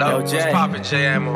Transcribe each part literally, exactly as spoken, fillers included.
Hello, Yo, Jay. what's poppin', J M O?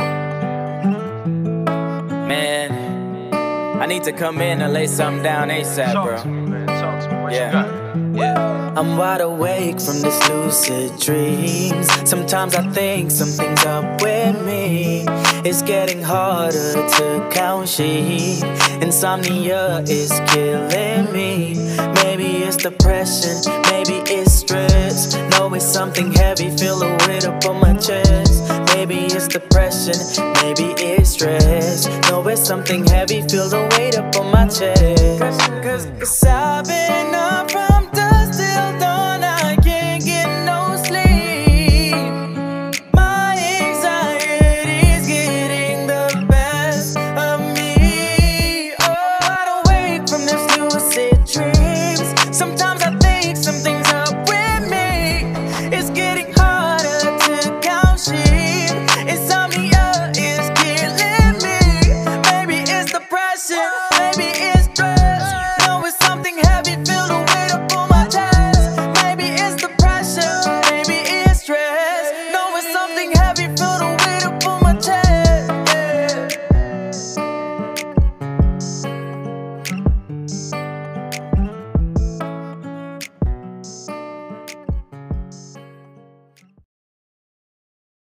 Man, I need to come in and lay something down ASAP, Talk bro. to me, man. Talk to me. What Yeah. you got? Yeah. I'm wide awake from this lucid dreams. Sometimes I think something's up with me. It's getting harder to count sheep. Insomnia is killing me. Maybe it's depression, maybe it's stress. Know it's something heavy, feel the weight up on my chest. Maybe it's depression, maybe it's stress. Know it's something heavy, feel the weight up on my chest. Cause, cause I've been up from dusk till dawn, I can't get no sleep. My anxiety's getting the best of me. Oh, wide awake from this lucid dreams. Sometimes I think something's up with me. It's getting harder to count sheep. Insomnia is killing me. Maybe it's depression.